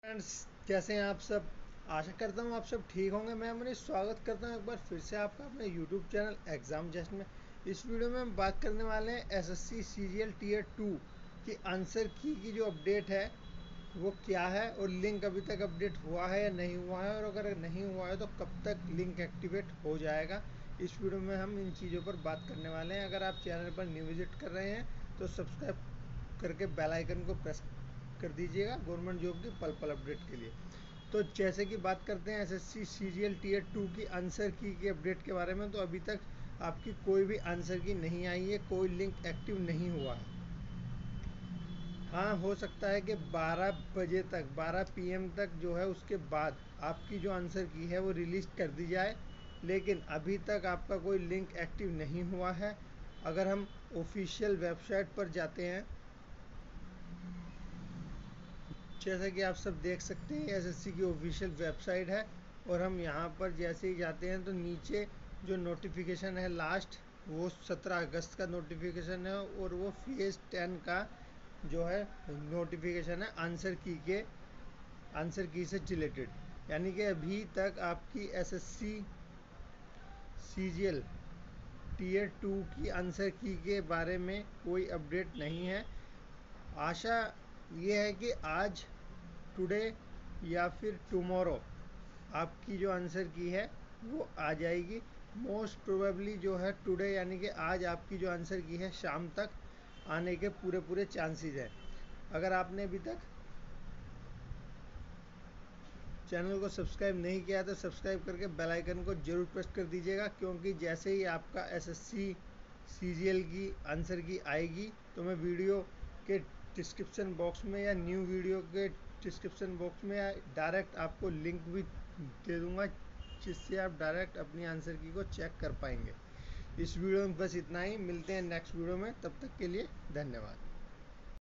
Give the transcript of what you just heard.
Friends, कैसे हैं आप सब। आशा करता हूँ आप सब ठीक होंगे। मैं मनीष स्वागत करता हूँ एक बार फिर से आपका अपने यूट्यूब चैनल एग्ज़ाम जस्ट में। इस वीडियो में हम बात करने वाले हैं एसएससी सीजीएल टीयर 2 की आंसर की जो अपडेट है वो क्या है, और लिंक अभी तक अपडेट हुआ है या नहीं हुआ है, और अगर नहीं हुआ है तो कब तक लिंक एक्टिवेट हो जाएगा। इस वीडियो में हम इन चीज़ों पर बात करने वाले हैं। अगर आप चैनल पर न्यू विजिट कर रहे हैं तो सब्सक्राइब करके बेल आइकन को प्रेस कर दीजिएगा गवर्नमेंट जॉब की पल पल अपडेट के लिए। तो जैसे कि बात करते हैं एसएससी सीजीएल टीयर 2 की आंसर की अपडेट के बारे में, तो अभी तक आपकी कोई भी आंसर की नहीं आई है, कोई लिंक एक्टिव नहीं हुआ है। हाँ, हो सकता है कि 12 बजे तक 12 पीएम तक जो है उसके बाद आपकी जो आंसर की है वो रिलीज़ कर दी जाए, लेकिन अभी तक आपका कोई लिंक एक्टिव नहीं हुआ है। अगर हम ऑफिशियल वेबसाइट पर जाते हैं, जैसा कि आप सब देख सकते हैं एसएससी की ऑफिशियल वेबसाइट है, और हम यहाँ पर जैसे ही जाते हैं तो नीचे जो नोटिफिकेशन है लास्ट, वो 17 अगस्त का नोटिफिकेशन है, और वो फेज़ 10 का जो है नोटिफिकेशन है आंसर की से रिलेटेड। यानी कि अभी तक आपकी एसएससी सीजीएल टीयर 2 की आंसर की के बारे में कोई अपडेट नहीं है। आशा ये है कि आज टुडे या फिर टुमारो आपकी जो आंसर की है वो आ जाएगी। मोस्ट प्रोबेबली जो है टुडे यानी कि आज आपकी जो आंसर की है शाम तक आने के पूरे चांसेस हैं। अगर आपने अभी तक चैनल को सब्सक्राइब नहीं किया तो सब्सक्राइब करके बेल आइकन को जरूर प्रेस कर दीजिएगा, क्योंकि जैसे ही आपका एसएससी सीजीएल की आंसर की आएगी तो मैं वीडियो के डिस्क्रिप्शन बॉक्स में या न्यू वीडियो के डिस्क्रिप्शन बॉक्स में डायरेक्ट आपको लिंक भी दे दूंगा, जिससे आप डायरेक्ट अपनी आंसर की को चेक कर पाएंगे। इस वीडियो में बस इतना ही। मिलते हैं नेक्स्ट वीडियो में, तब तक के लिए धन्यवाद।